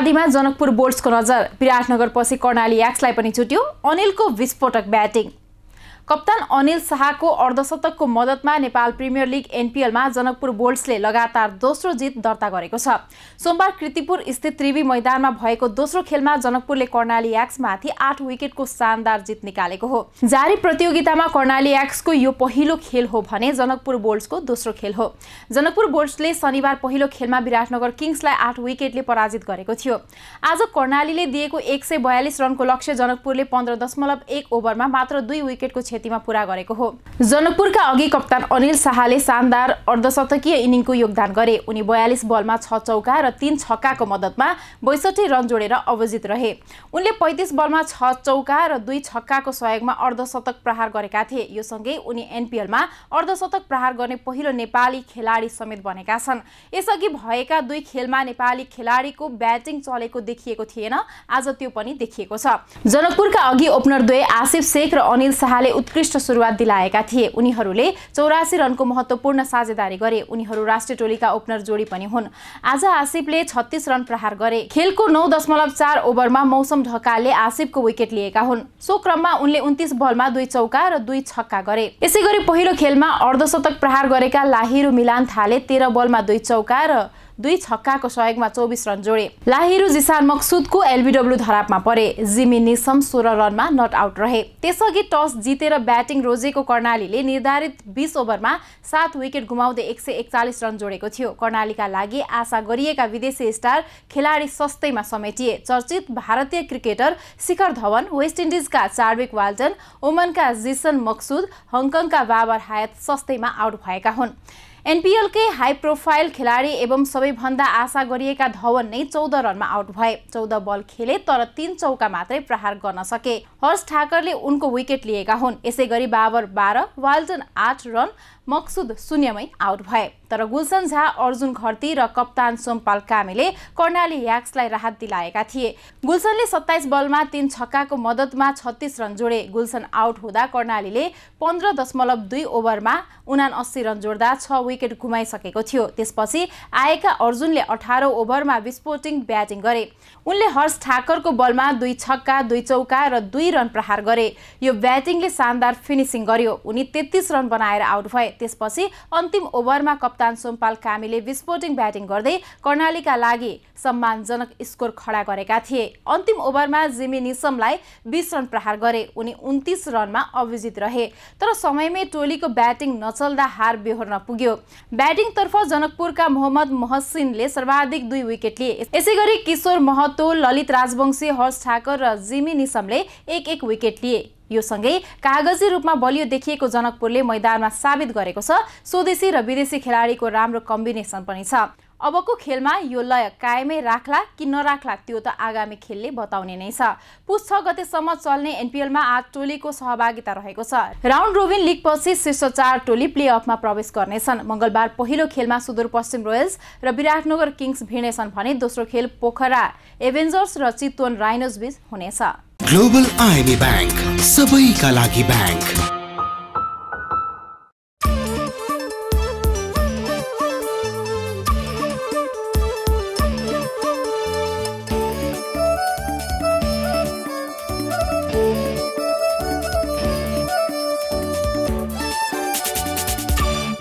आदिमा जनकपुर बोल्ट्सको नजर। विराटनगर पछि कर्णाली याक्सलाई पनि छुट्यो अनिलको विस्फोटक ब्याटिङ। कप्तान अनिल शाहको अर्धशतकको मद्दतमा नेपाल प्रिमियर लिग एनपीएलमा जनकपुर बोल्ट्सले लगातार दोस्रो जित दर्ता गरेको छ। सोमबार कृतिपुर स्थित त्रिवी मैदानमा भएको दोस्रो खेलमा जनकपुरले कर्णाली याक्समाथि 8 विकेटको शानदार जित निकालेको हो। जारी प्रतियोगितामा कर्णाली याक्सको यो पहिलो खेल हो भने जनकपुर बोल्ट्सको दोस्रो खेल हो। जनकपुर बोल्ट्सले शनिबार पहिलो खेलमा विराटनगर किङ्सलाई 8 विकेटले पराजित गरेको थियो। आज कर्णालीले दिएको 142 रनको लक्ष्य जनकपुरले 15.1 ओभरमा मात्र 2 विकेटको क्षतिमा पूरा गरेको हो। जनकपुरका अघि कप्तान अनिल शाहले शानदार अर्धशतकीय इनिङको योगदान गरे। उनी 42 बलमा 6 चौका र 3 छक्काको मद्दतमा 62 रन जोडेर अविजित रहे। उनले 35 बलमा 6 चौका र 2 छक्काको सहयोगमा अर्धशतक प्रहार गरेका थिए। यो सँगै उनी एनपीएलमा अर्धशतक प्रहार गर्ने पहिलो नेपाली खेलाडी समेत बनेका छन्। यसअघि भएका 2 खेलमा नेपाली खेलाडीको ब्याटिङ चलेको देखिएको थिएन, आज त्यो पनि देखिएको छ। जनकपुरका अघि ओपनर द्वय आसिफ शेख र अनिल शाहले उत्कृष्ट सुरुवात दिलाएका थिए। उनीहरूले 84 रनको महत्त्वपूर्ण साझेदारी गरे। उनीहरू राष्ट्रिय टोलीका ओपनर जोडी पनि हुन्। आज आसिफले 36 रन प्रहार गरे। खेलको 9.4 ओभरमा मौसम ढकालले आसिफको विकेट लिएका हुन्। सो क्रममा उनले 29 बलमा 2 चौका र 2 छक्का गरे। यसैगरी पहिलो खेलमा अर्धशतक प्रहार गरेका लाहिरू मिलान थाले 13 बलमा 2 चौका र 2 छक्काको सहयोगमा 24 रन जोडे। लाहिरू जिसान मक्सुदको एलबीडब्ल्यू धरापमा परे। जिमी निसम 16 रनमा नट आउट रहे। त्यसअघि टस जितेर ब्याटिङ रोजेको कर्णालीले निर्धारित 20 ओभरमा 7 विकेट गुमाउँदै 141 रन जोडेको थियो। कर्णालीका लागि आशा गरिएका विदेशी स्टार खेलाडी सस्तैमा समेटिए। चर्चित भारतीय क्रिकेटर शिखर धवन, वेस्ट इन्डिजका चार्विक वाल्टन, ओमनका जिसन मक्सुद, हङकङका बाबर हायत सस्तैमा आउट भएका हुन्। एनपीएलकै हाई प्रोफाइल खेलाडी एवं सबैभन्दा आशा गरिएका धवन नै 14 रनमा आउट भए। 14 बल खेले तर 3 चौका मात्रै प्रहार गर्न सके। हर्ष ठाकरले उनको विकेट लिएका हुन्। यसैगरी बाबर 12, वाल्टन 8 रन, मक्सुद 0 मै आउट भए। तर गुलसन झा, अर्जुन घरती र कप्तान सोमपाल कामेले कर्णाली याक्सलाई राहत दिलाएका थिए। गुलसनले 27 बलमा 3 छक्काको मद्दतमा 36 रन जोडे। गुलसन आउट हुँदा कर्णालीले 15.2 ओभरमा 79 रन जोड्दा 6 विकेट गुमाइसकेको थियो। त्यसपछि आएका अर्जुनले 18 ओभरमा विस्फोटिङ ब्याटिङ गरे। उनले हर्ष ठाकरको बलमा 2 छक्का, 2 चौका र 2 रन प्रहार गरे। यो ब्याटिङले शानदार फिनिसिङ गर्यो। उनी 33 रन बनाएर आउट भए। त्यसपछि अन्तिम ओभरमा कप्तान सोमपाल कामीले विस्फोटिङ ब्याटिङ गर्दै कर्णालीका लागि सम्मानजनक स्कोर खडा गरेका थिए। अन्तिम ओभरमा जिमी निसमलाई 20 रन प्रहार गरे। उनी 29 रनमा अविजित रहे। तर समयमै टोलीको ब्याटिङ नचल्दा हार बेहोर्न पुग्यो। ब्याटिङतर्फ जनकपुरका मोहम्मद महसिनले सर्वाधिक 2 विकेट लिए। यसैगरी किशोर महतो, ललित राजवंशी, हर्ष ठाकर र जिमी निसमले 1-1 विकेट लिए। यो सँगै कागजी रूपमा बलियो देखिएको जनकपुरले मैदानमा साबित गरेको छ स्वदेशी र विदेशी खेलाडीको राम्रो कम्बिनेसन पनि छ। अबको खेलमा यो लय कायमै राख्ला कि नराख्ला त्यो त आगामी खेलले बताउने नै छ। पुस 6 गतेसम्म चल्ने एनपीएलमा 8 टोलीको सहभागिता रहेको छ। राउन्ड रोबिन लिगपछि शीर्ष 4 टोली प्लेअफमा प्रवेश गर्नेछन्। मंगलबार पहिलो खेलमा सुदूरपश्चिम रोयल्स र विराटनगर किङ्स भिड्नेछन् भने दोस्रो खेल पोखरा एभेन्जर्स र चितवन राइनोज बीच हुनेछ। ग्लोबल आईएमई बैंक सबैका लागि बैंक।